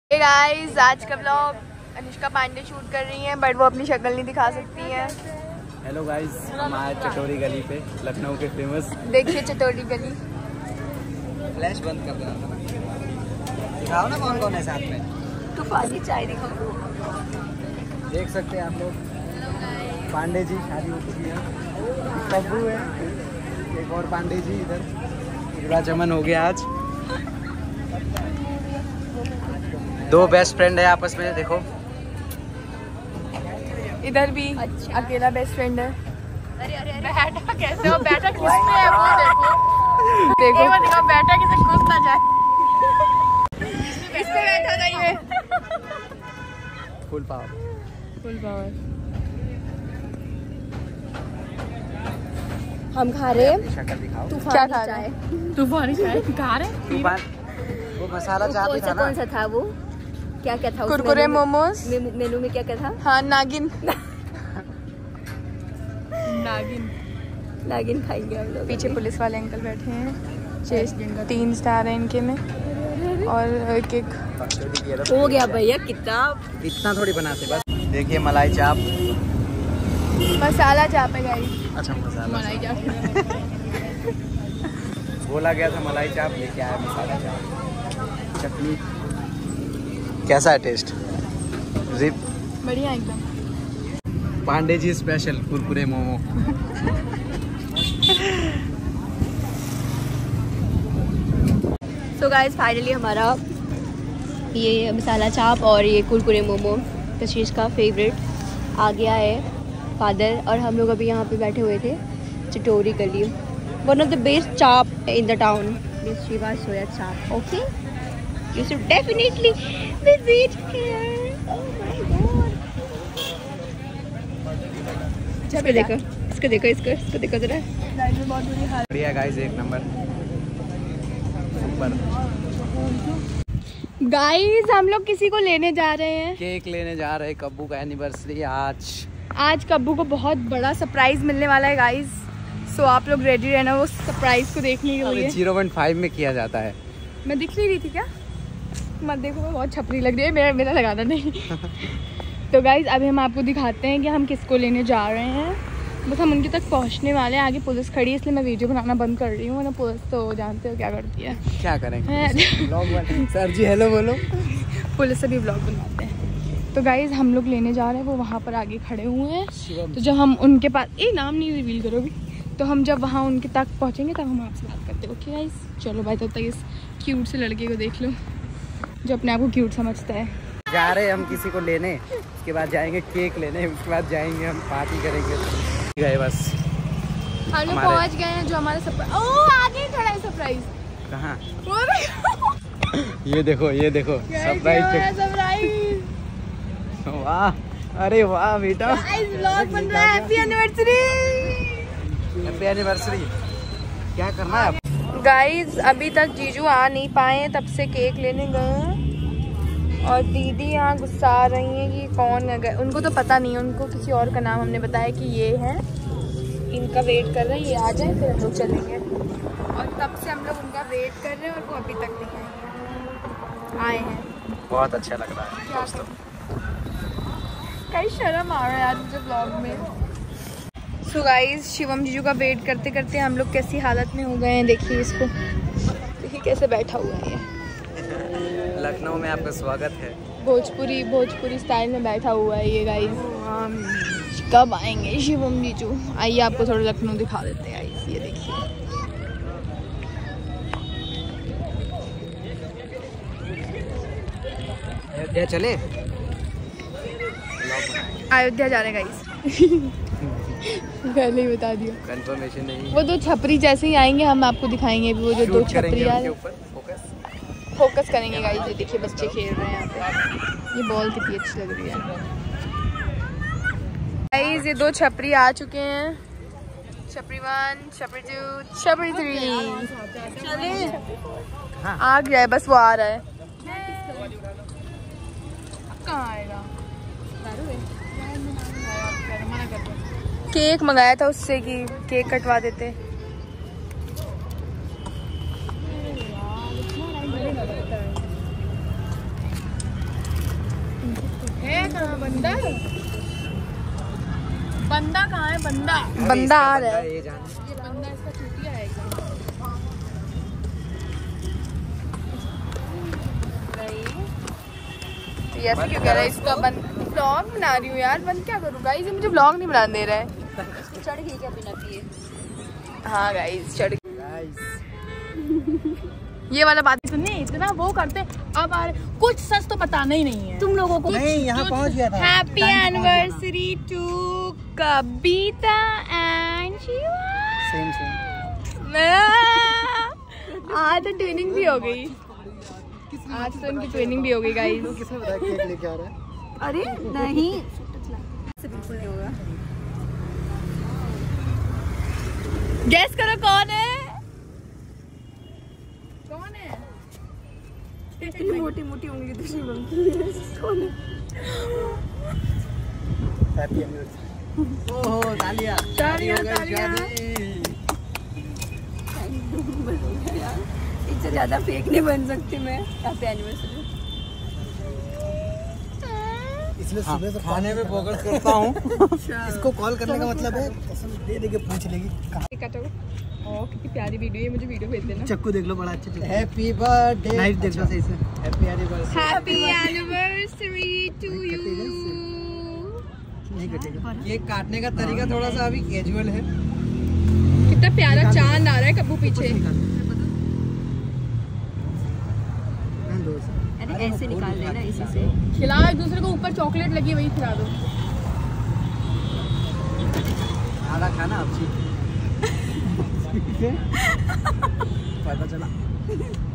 Hey guys, आज का blog Anushka Pandey shoot कर रही हैं, बट वो अपनी शक्ल नहीं दिखा सकती हैं। हेलो गाइस, हम आए चटोरी गली पे, लखनऊ के फेमस। देखिए चटोरी गली। फ्लैश बंद कर देना, दिखाओ ना कौन कौन है साथ में। तूफानी चाय दिखाओ। देख सकते हैं आप लोग, पांडे जी शादी हो चुकी है, कब्बू है, एक और पांडे जी इधर। पूरा चमन हो गया आज। दो बेस्ट फ्रेंड है आपस में, देखो इधर भी अकेला बेस्ट फ्रेंड है। बैठा कैसे हो, बैठा किसमें है वो देखो। देखो बैठा किसे घुस ना जाए। इस पे बैठा था ये। Full power, full power. हम खा रहे हैं शक्ल दिखाओ। क्या खा रहे हैं? तूफानी चाय खा रहे हैं। तूफान वो मसाला चाट था ना। कौन सा था वो? क्या क्या था? कुरकुरे मोमोज। मेनू में क्या क्या था? हाँ, नागिन। नागिन नागिन खाएंगे हम लोग। पीछे पुलिस वाले अंकल बैठे हैं। 3 स्टार है इनके में, और एक एक हो गया भैया। कितना थोड़ी बनाते, बस देखिए मलाई चाप, मसाला चाप है गाइस। अच्छा मसाला मलाई चाप बोला गया था मलाई चाप, लेके आया मसाला चाप। चटनी कैसा है टेस्ट? जिप बढ़िया एकदम। पांडे जी स्पेशल कुरकुरे मोमो। सो गाइस, फाइनली हमारा ये मसाला चाप और ये कुरकुरे मोमो कशिश का फेवरेट आ गया है। फादर और हम लोग अभी यहाँ पे बैठे हुए थे चटोरी गली। One of the best chaap in the town, this Shiva soya chaap. Okay, you should definitely visit here. Oh my god. इसको देखो जरा। बढ़िया गाइस, एक नंबर सुपर। गाइस, हम लोग किसी को लेने जा रहे हैं, केक लेने जा रहे हैं। कब्बू का एनिवर्सरी आज कब्बू को बहुत बड़ा सरप्राइज मिलने वाला है गाइस। सो आप लोग रेडी रहना वो सरप्राइज को देखने के लिए। 0.5 में किया जाता है। मैं दिख नहीं रही थी क्या? मत देखो, मैं बहुत छपरी लग रही है। मेरा लगाना नहीं। तो गाइज अभी हम आपको दिखाते हैं कि हम किसको लेने जा रहे हैं। बस हम उनके तक पहुंचने वाले हैं। आगे पुलिस खड़ी है, इसलिए मैं वीडियो बनाना बंद कर रही हूँ ना। पुलिस तो जानते हो क्या करती है। क्या करेंगे सर जी, हेलो बोलो। पुलिस से भी ब्लॉग बनवाते हैं। तो गाइज हम लोग लेने जा रहे हैं, वो वहाँ पर आगे खड़े हुए हैं। तो जब हम उनके पास, नाम नहीं रिवील करोगी, तो हम जब वहाँ उनके तक पहुँचेंगे तब हम आपसे बात करते हैं। ओके गाइज, चलो भाई, तब तक इस क्यूट से लड़के को देख लो जो अपने आप को क्यूट समझता है। जा रहे हैं हम किसी को लेने, उसके बाद जाएंगे केक लेने, उसके बाद जाएंगे हम पार्टी करेंगे। गए बस, हम लोग पहुँच गए हैं। जो हमारा सरप्राइज, ओह आगे खड़ा है सरप्राइज। कहाँ? ये देखो सरप्राइज। वाह, अरे वाह बेटा, व्लॉग बन रहा है। Happy anniversary. Happy anniversary. क्या करना है अब? गाइज अभी तक जीजू आ नहीं पाए, तब से केक लेने गए हैं। और दीदी यहाँ गुस्सा आ रही हैं कि कौन है। उनको तो पता नहीं है, उनको किसी और का नाम हमने बताया कि ये है। इनका वेट कर रहे हैं, ये आ जाए फिर हम लोग चलेंगे। और तब से हम लोग उनका वेट कर रहे हैं और वो अभी तक नहीं आए हैं। बहुत अच्छा लग रहा है दोस्तों। कई शर्म आ रहा है यार मुझे ब्लॉग में। सो गाइज, शिवम जीजू का वेट करते करते हम लोग कैसी हालत में हो गए हैं। देखिए इसको, देखिए कैसे बैठा हुआ है। लखनऊ में आपका स्वागत है। भोजपुरी स्टाइल में बैठा हुआ है ये गाइज। कब आएंगे शिवम जीजू? आइए आपको थोड़ा लखनऊ दिखा देते हैं। गाइज ये देखिए, अयोध्या चले, अयोध्या जा रहे हैं गाइज। पहले ही बता दिया, कंफर्मेशन नहीं। वो 2 छपरी जैसे ही आएंगे हम आपको दिखाएंगे। वो जो 2 छपरी आ रहे, फोकस करेंगे गाइस। ये देखिए बच्चे खेल रहे हैं यहाँ पे। ये बॉल कितनी अच्छी लग रही है गाइस। ये 2 छपरी आ चुके हैं। छपरी 1, छपरी 2, छपरी 3। चले आ गया है, बस वो आ रहा है। कहाँ आएगा? केक मंगाया था उससे कि केक कटवा देते। बंदा बंदा कहाँ है? बंदा आ रहा है। ये जान ये बंदा इसका चूतिया है एकदम। ये ऐसे क्यों कह रहा है? इसका व्लॉग बना रही हूँ यार, बंद क्या करूँ गाइस? ये मुझे व्लॉग नहीं बनाने दे रहा है। चढ़ गई क्या बिना पिए? हाँ गाइस चढ़ गई। ये वाला बात सुनने इतना वो करते अब आ रहे, कुछ सच तो बताना ही नहीं है तुम लोगों को। नहीं, यहाँ पहुँच गया था। Happy anniversary to Kavita and Shiva. आज तो ट्रेनिंग भी हो गई। आज तो इनकी ट्रेनिंग भी हो गई गाइस। किसने बताया केक लेके आ रहा है? अरे नहीं, से बिल्कुल नहीं होगा। गैस करो कौन है? कौन है? इतनी मोटी मोटी उंगली दूसरी बनती है। कौन है? Happy anniversary. ओहो तालियां तालियां तालियां। इससे ज्यादा फेक नहीं बन सकती मैं। Happy anniversary. इसलिए सुबह से खाने में फोकस करता हूँ। इसको कॉल करने का मतलब है दे दे के पूछ लेगी कितनी प्यारी वीडियो है, मुझे वीडियो भेज देना। चक्कू देख लो, बड़ा अच्छा। हैप्पी बर्थडे नाइट देख लो सही से। Happy anniversary. Happy anniversary to you. नहीं कटेगा। केक काटने का तरीका थोड़ा सा अभी कैजुअल है। कितना प्यारा चांद आ रहा है कब्बू पीछे। अरे ऐसे निकाल लेना इसी से। खिलाओ एक दूसरे को, ऊपर चॉकलेट लगी वही खिला दो। आधा खाना अब पता चला।